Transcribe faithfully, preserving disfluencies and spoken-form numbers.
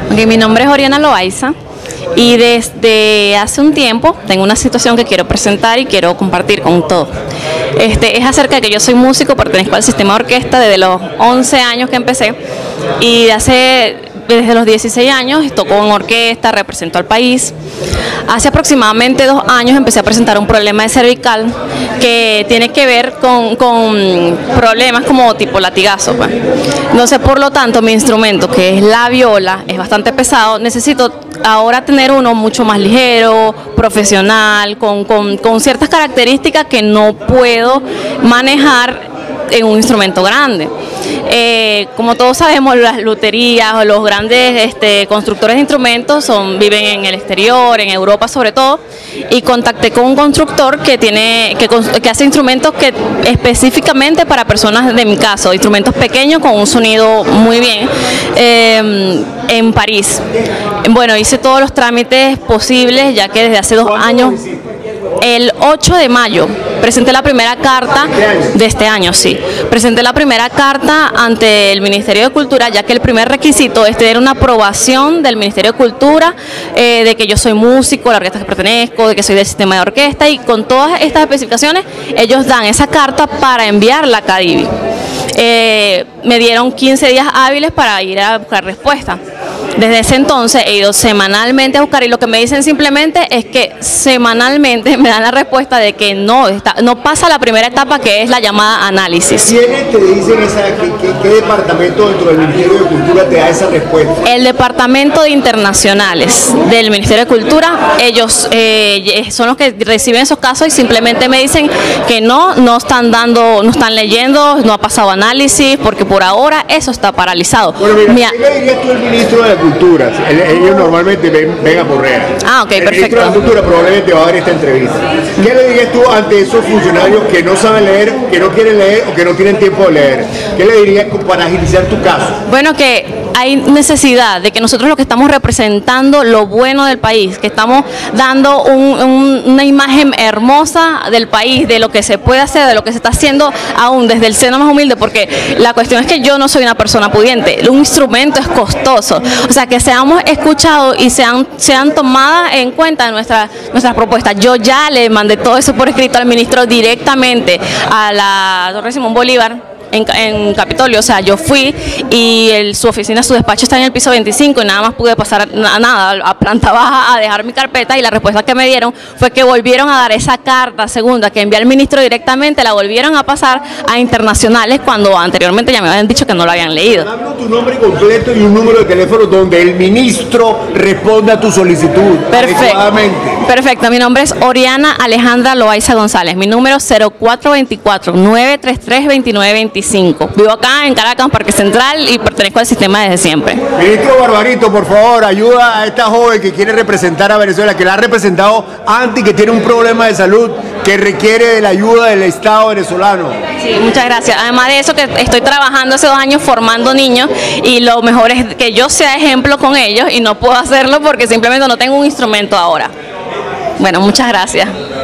Okay, mi nombre es Oriana Loaiza y desde hace un tiempo tengo una situación que quiero presentar y quiero compartir con todos. Este, es acerca de que yo soy músico, pertenezco al sistema de orquesta desde los once años que empecé y de hace, desde los dieciséis años toco en orquesta, represento al país. Hace aproximadamente dos años empecé a presentar un problema de cervical que tiene que ver con, con problemas como tipo latigazo. Pues. Entonces, por lo tanto, mi instrumento, que es la viola, es bastante pesado. Necesito ahora tener uno mucho más ligero, profesional, con, con, con ciertas características que no puedo manejar en un instrumento grande. Eh, como todos sabemos, las luterías o los grandes este, constructores de instrumentos son, viven en el exterior, en Europa sobre todo, y contacté con un constructor que tiene que, que hace instrumentos que específicamente para personas de mi caso, instrumentos pequeños con un sonido muy bien, eh, en París. Bueno, hice todos los trámites posibles, ya que desde hace dos años, el ocho de mayo, presenté la primera carta de este año, sí. Presenté la primera carta ante el Ministerio de Cultura, ya que el primer requisito es tener una aprobación del Ministerio de Cultura, eh, de que yo soy músico, la orquesta que pertenezco, de que soy del sistema de orquesta, y con todas estas especificaciones, ellos dan esa carta para enviarla a Cadivi. Eh, me dieron quince días hábiles para ir a buscar respuesta. Desde ese entonces he ido semanalmente a buscar y lo que me dicen simplemente es que semanalmente me dan la respuesta de que no, está, no pasa la primera etapa, que es la llamada análisis. ¿Quiénes te dicen esa, qué, qué, qué departamento dentro del Ministerio de Cultura te da esa respuesta? El Departamento de Internacionales del Ministerio de Cultura, ellos eh, son los que reciben esos casos y simplemente me dicen que no, no están dando, no están leyendo, no ha pasado análisis, porque por ahora eso está paralizado. Bueno, mira, Mira, ¿qué le dirías tú al ministro de Cultura? Ellos normalmente ven, ven a Correa. Ah, ok, el perfecto. ministro de la Cultura probablemente va a ver esta entrevista. ¿Qué le dirías tú ante esos funcionarios que no saben leer, que no quieren leer o que no tienen tiempo de leer? ¿Qué le dirías para agilizar tu caso? Bueno, que hay necesidad de que nosotros lo que estamos representando lo bueno del país, que estamos dando un, un, una imagen hermosa del país, de lo que se puede hacer, de lo que se está haciendo aún desde el seno más humilde, porque la cuestión es que yo no soy una persona pudiente, un instrumento es costoso, o sea, que seamos escuchados y sean, sean tomadas en cuenta nuestras, nuestras propuestas. Yo ya le mandé todo eso por escrito al ministro directamente a la Torre Simón Bolívar, En, en Capitolio, o sea, yo fui y el, su oficina, su despacho está en el piso veinticinco y nada más pude pasar a nada, a planta baja a dejar mi carpeta, y la respuesta que me dieron fue que volvieron a dar esa carta segunda que envié al ministro directamente, la volvieron a pasar a internacionales cuando anteriormente ya me habían dicho que no lo habían leído. Dame tu nombre completo y un número de teléfono donde el ministro responda a tu solicitud. Perfecto. Perfecto, mi nombre es Oriana Alejandra Loaiza González, mi número cero cuatro veinticuatro, nueve treinta y tres, veintinueve veinticinco. Vivo acá en Caracas, Parque Central, y pertenezco al sistema desde siempre. Ministro Barbarito, por favor, ayuda a esta joven que quiere representar a Venezuela, que la ha representado antes y que tiene un problema de salud que requiere de la ayuda del Estado venezolano. Sí, muchas gracias. Además de eso, que estoy trabajando hace dos años formando niños, y lo mejor es que yo sea ejemplo con ellos, y no puedo hacerlo porque simplemente no tengo un instrumento ahora. Bueno, muchas gracias.